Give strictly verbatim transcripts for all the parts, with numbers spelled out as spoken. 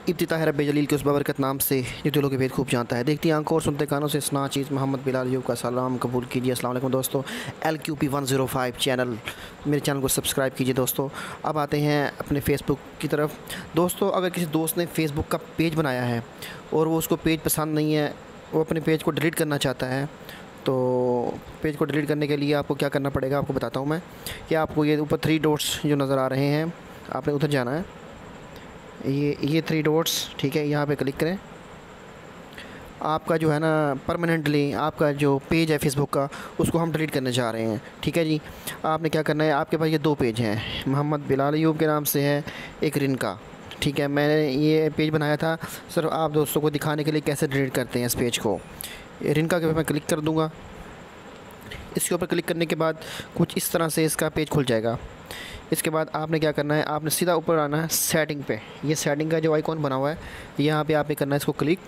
इब्तिदा है रब्बे जलील के उस बाबरकत नाम से जो दिलों के भेद खूब जानता है। देखती आंखों और सुनते कानों से इस्ना चीज़ मोहम्मद बिलाल यूब का सलाम कबूल कीजिए। अस्सलाम वालेकुम दोस्तों, L Q P one zero five channel, मेरे चैनल को सब्सक्राइब कीजिए। दोस्तों अब आते हैं अपने फ़ेसबुक की तरफ। दोस्तों अगर किसी दोस्त ने फ़ेसबुक का पेज बनाया है और वो उसको पेज पसंद नहीं है, वो अपने पेज को डिलीट करना चाहता है, तो पेज को डिलीट करने के लिए आपको क्या करना पड़ेगा आपको बताता हूँ मैं। कि आपको ये ऊपर थ्री डॉट्स जो नज़र आ रहे हैं, आपने उधर जाना है। ये ये थ्री डॉट्स, ठीक है, यहाँ पे क्लिक करें। आपका जो है ना परमानेंटली आपका जो पेज है फ़ेसबुक का, उसको हम डिलीट करने जा रहे हैं। ठीक है जी, आपने क्या करना है, आपके पास ये दो पेज हैं, मोहम्मद बिलाल यूब के नाम से है, एक रिनका। ठीक है, मैंने ये पेज बनाया था सिर्फ आप दोस्तों को दिखाने के लिए कैसे डिलीट करते हैं इस पेज को। रिनका के ऊपर मैं क्लिक कर दूँगा। इसके ऊपर क्लिक करने के बाद कुछ इस तरह से इसका पेज खुल जाएगा। इसके बाद आपने क्या करना है, आपने सीधा ऊपर आना है सेटिंग पे। ये सेटिंग का जो आइकॉन बना हुआ है, यहाँ पे आपने करना है इसको क्लिक।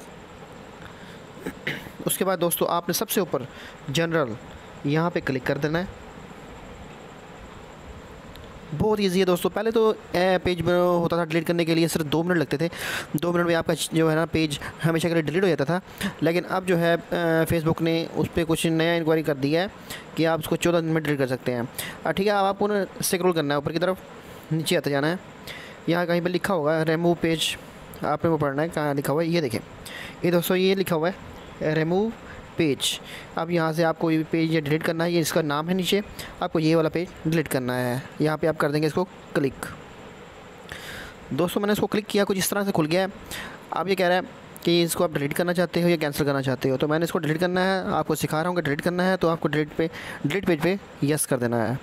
उसके बाद दोस्तों आपने सबसे ऊपर जनरल यहाँ पे क्लिक कर देना है। बहुत ईजी है दोस्तों। पहले तो पेज होता था डिलीट करने के लिए सिर्फ दो मिनट लगते थे, दो मिनट में आपका जो है ना पेज हमेशा के लिए डिलीट हो जाता था। लेकिन अब जो है फेसबुक ने उस पर कुछ नया इंक्वायरी कर दिया है कि आप उसको चौदह दिन में डिलीट कर सकते हैं। ठीक है, अब आपको ना स्क्रॉल करना है ऊपर की तरफ, नीचे आते जाना है। यहाँ कहीं पर लिखा होगा रिमूव पेज, आपने वो पढ़ना है कहाँ लिखा हुआ है। ये देखें, ये दोस्तों ये लिखा हुआ है रिमूव पेज। अब यहाँ से आपको ये पेज ये डिलीट करना है, ये इसका नाम है, नीचे आपको ये वाला पेज डिलीट करना है। यहाँ पे आप कर देंगे इसको क्लिक। दोस्तों मैंने इसको क्लिक किया, कुछ इस तरह से खुल गया है। अब ये कह रहा है कि इसको आप डिलीट करना चाहते हो या कैंसिल करना चाहते हो, तो मैंने इसको डिलीट करना है। आपको सिखा रहा हूँ कि डिलीट करना है, तो आपको डिलीट पे डिलीट पेज पे यस कर देना है।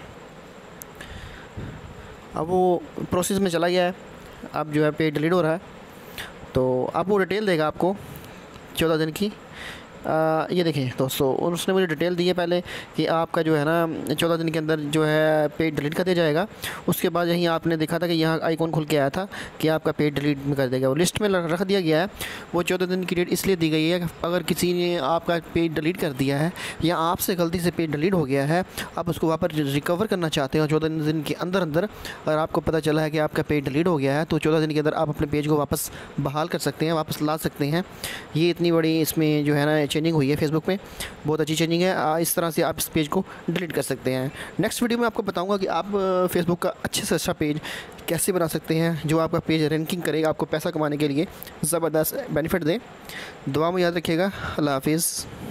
अब वो प्रोसेस में चला गया है, अब जो है पेज डिलीट हो रहा है। तो अब वो डिटेल देगा आपको चौदह दिन की। आ, ये देखें दोस्तों, और उसने मुझे डिटेल दी है पहले कि आपका जो है ना चौदह दिन के अंदर जो है पेज डिलीट कर दिया जाएगा। उसके बाद यहीं आपने देखा था कि यहाँ आइकॉन खुल के आया था कि आपका पेज डिलीट में कर देगा। वो लिस्ट में रख दिया गया है। वो चौदह दिन की डेट इसलिए दी गई है कि अगर किसी ने आपका पेज डिलीट कर दिया है या आपसे गलती से पेज डिलीट हो गया है, आप उसको वापस रिकवर करना चाहते हो चौदह दिन के अंदर अंदर, अगर आपको पता चला है कि आपका पेज डिलीट हो गया है, तो चौदह दिन के अंदर आप अपने पेज को वापस बहाल कर सकते हैं, वापस ला सकते हैं। ये इतनी बड़ी इसमें जो है ना चेंजिंग हुई है फेसबुक में, बहुत अच्छी चेंजिंग है। इस तरह से आप इस पेज को डिलीट कर सकते हैं। नेक्स्ट वीडियो में आपको बताऊंगा कि आप फेसबुक का अच्छे से अच्छा पेज कैसे बना सकते हैं जो आपका पेज रैंकिंग करेगा, आपको पैसा कमाने के लिए ज़बरदस्त बेनिफिट दे। दुआ में याद रखिएगा। अल्लाह हाफिज़।